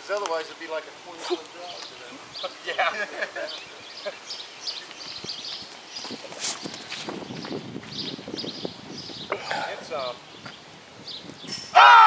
Because otherwise it'd be like a 20-foot drop to them. Yeah. It's